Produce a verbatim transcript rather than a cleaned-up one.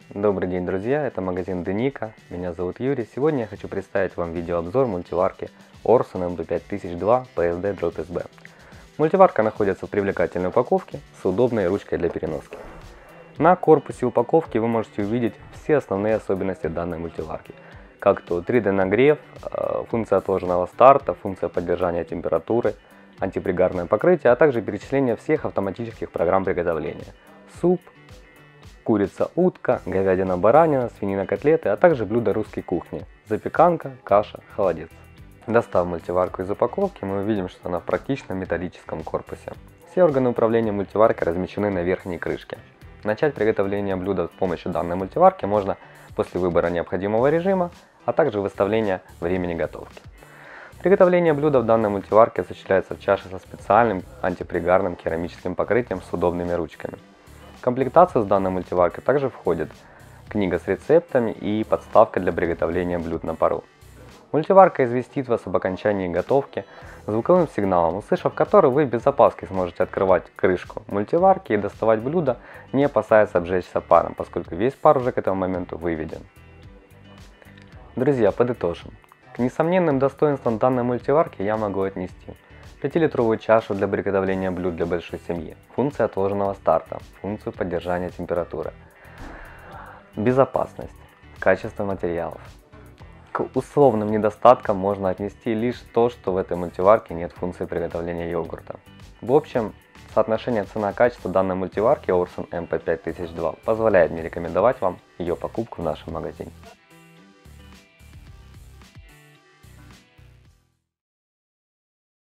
Добрый день, друзья, это магазин Деника, меня зовут Юрий. Сегодня я хочу представить вам видеообзор мультиварки Orson эм пэ пять тысяч два пи эс ди эс би. Мультиварка находится в привлекательной упаковке с удобной ручкой для переноски. На корпусе упаковки вы можете увидеть все основные особенности данной мультиварки, как то три дэ нагрев, функция отложенного старта, функция поддержания температуры, антипригарное покрытие, а также перечисление всех автоматических программ приготовления: суп, курица, утка, говядина, баранина, свинина, котлеты, а также блюда русской кухни: запеканка, каша, холодец. Достав мультиварку из упаковки, мы увидим, что она в практичном металлическом корпусе. Все органы управления мультиваркой размещены на верхней крышке. Начать приготовление блюда с помощью данной мультиварки можно после выбора необходимого режима, а также выставления времени готовки. Приготовление блюда в данной мультиварке осуществляется в чаше со специальным антипригарным керамическим покрытием с удобными ручками. В комплектацию с данной мультиваркой также входит книга с рецептами и подставка для приготовления блюд на пару. Мультиварка известит вас об окончании готовки звуковым сигналом, услышав который, вы без опаски сможете открывать крышку мультиварки и доставать блюдо, не опасаясь обжечься паром, поскольку весь пар уже к этому моменту выведен. Друзья, подытожим. К несомненным достоинствам данной мультиварки я могу отнести пятилитровую чашу для приготовления блюд для большой семьи, функцию отложенного старта, функцию поддержания температуры, безопасность, качество материалов. К условным недостаткам можно отнести лишь то, что в этой мультиварке нет функции приготовления йогурта. В общем, соотношение цена-качество данной мультиварки Orson эм пэ пять тысяч два позволяет мне рекомендовать вам ее покупку в нашем магазине.